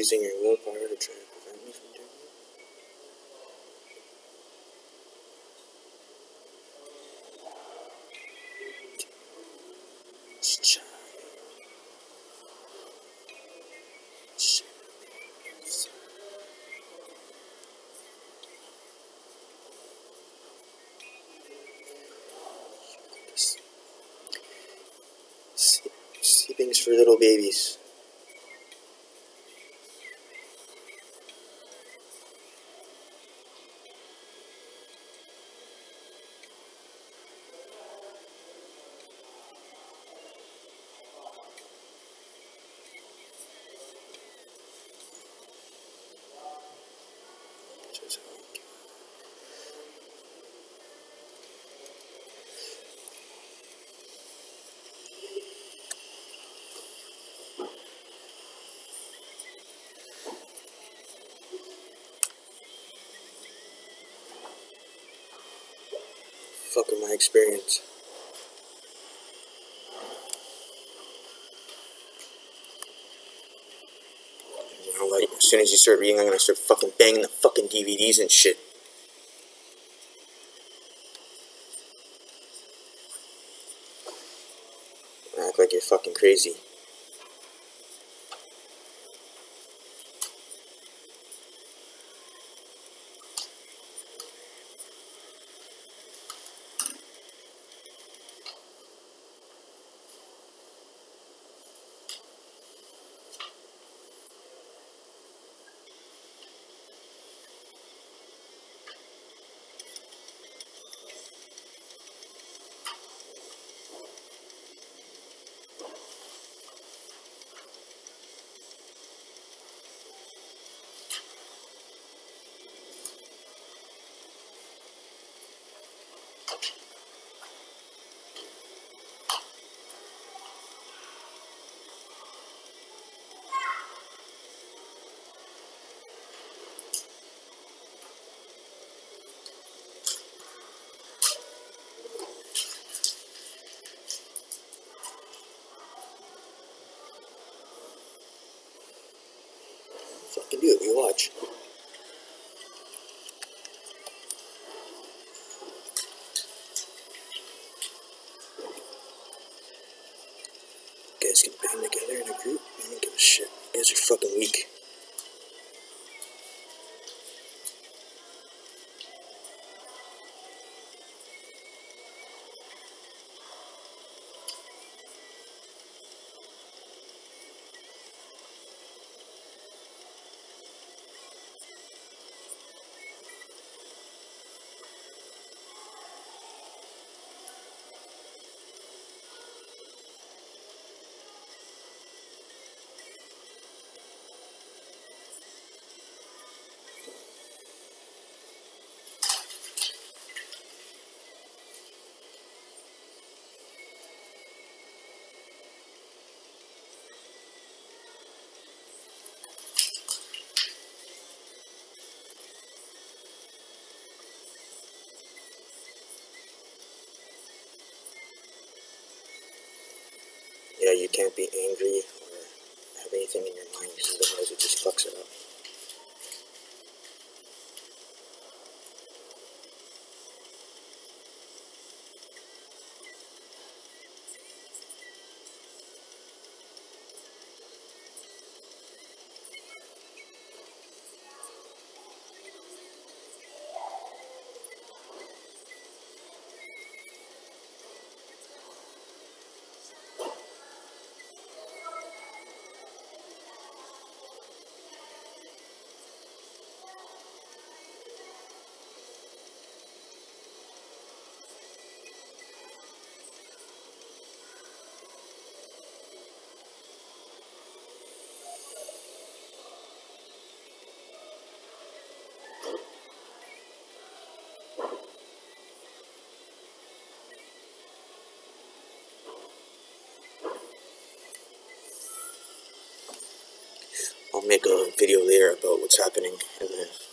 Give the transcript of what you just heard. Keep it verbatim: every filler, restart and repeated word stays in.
using your willpower to try to prevent me from doing it? Let's try. Sleeping's for little babies. Fuck with my experience. You know, like, as soon as you start reading, I'm gonna start fucking banging the fucking D V Ds and shit. Act like you're fucking crazy. Fucking do it, you watch. You guys can bang together in a group. I don't give a shit. You guys are fucking weak. Yeah, you can't be angry or have anything in your mind, because otherwise it just fucks it up. I'll make a video later about what's happening in the